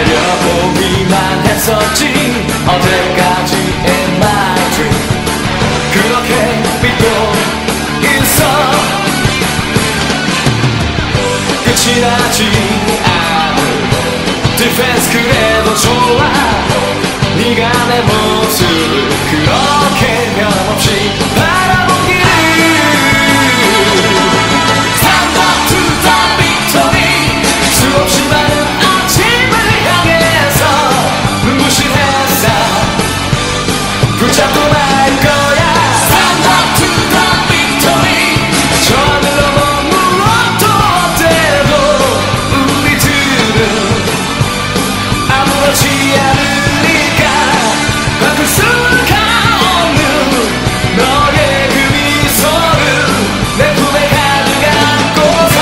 달려보기만 했었지 어제까지의 my dream 그렇게 믿고 있어 끝이 나지 않은 디펜스 그래도 좋아 네가 내 모습을 그렇게 변함없이 바라보기를 Stand up to the victory 수없이 많은 아침을 향해서 눈부신 햇살 붙잡고 말 거야 Stand up to the victory 저 하늘 넘어 무엇도 없대도 우리들은 아무렇지 않으니까 바꿀 수가 없는 너의 그 미소를 내 품에 가득 안고서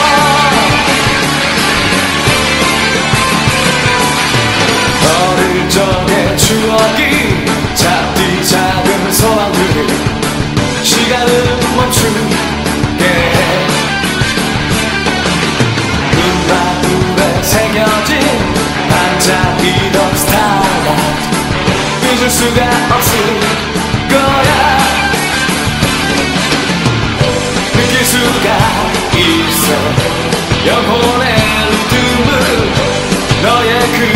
어릴 적의 추억이 잡디 작은 소망들이 시간을 멈추게 해 눈망울에 새겨진 반짝이던 스타라이트 잊을 수가 없을 거야 느낄 수가 있어 영혼의 리듬을 너의 그